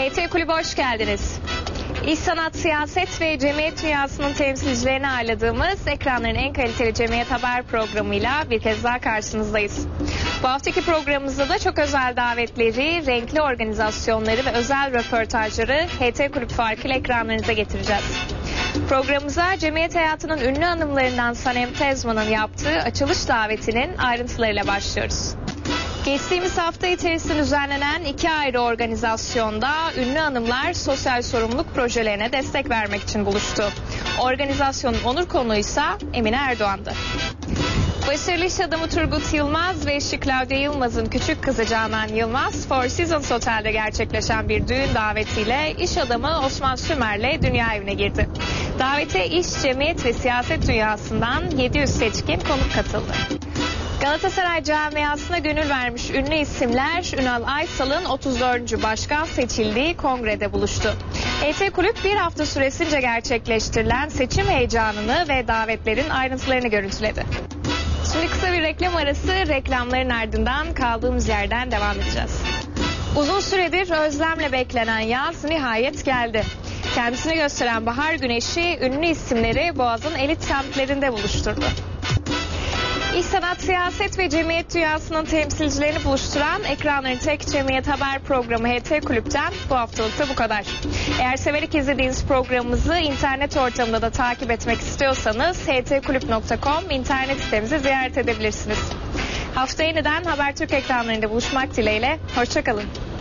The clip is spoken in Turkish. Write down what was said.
HT Kulübü hoş geldiniz. İş, sanat, siyaset ve cemiyet dünyasının temsilcilerini ağırladığımız ekranların en kaliteli cemiyet haber programıyla bir kez daha karşınızdayız. Bu haftaki programımızda da çok özel davetleri, renkli organizasyonları ve özel röportajları HT Kulüp farkıyla ekranlarınıza getireceğiz. Programımıza cemiyet hayatının ünlü hanımlarından Sanem Tezman'ın yaptığı açılış davetinin ayrıntılarıyla başlıyoruz. Geçtiğimiz hafta içerisinde düzenlenen 2 ayrı organizasyonda ünlü hanımlar sosyal sorumluluk projelerine destek vermek için buluştu. Organizasyonun onur konuğu ise Emine Erdoğan'dı. Başarılı iş adamı Turgut Yılmaz ve eşi Claudia Yılmaz'ın küçük kızı Canan Yılmaz, Four Seasons Otel'de gerçekleşen bir düğün davetiyle iş adamı Osman Sümer'le dünya evine girdi. Davete iş, cemiyet ve siyaset dünyasından 700 seçkin konuk katıldı. Galatasaray camiasına gönül vermiş ünlü isimler Ünal Aysal'ın 34. başkan seçildiği kongrede buluştu. HT Kulüp bir hafta süresince gerçekleştirilen seçim heyecanını ve davetlerin ayrıntılarını görüntüledi. Şimdi kısa bir reklam arası, reklamların ardından kaldığımız yerden devam edeceğiz. Uzun süredir özlemle beklenen yaz nihayet geldi. Kendisini gösteren bahar güneşi ünlü isimleri Boğaz'ın elit semtlerinde buluşturdu. İş, sanat, siyaset ve cemiyet dünyasının temsilcilerini buluşturan ekranların tek cemiyet haber programı HT Kulüp'ten bu haftalıkta bu kadar. Eğer severek izlediğiniz programımızı internet ortamında da takip etmek istiyorsanız htkulüp.com internet sitemizi ziyaret edebilirsiniz. Hafta yeniden Habertürk ekranlarında buluşmak dileğiyle, hoşça kalın.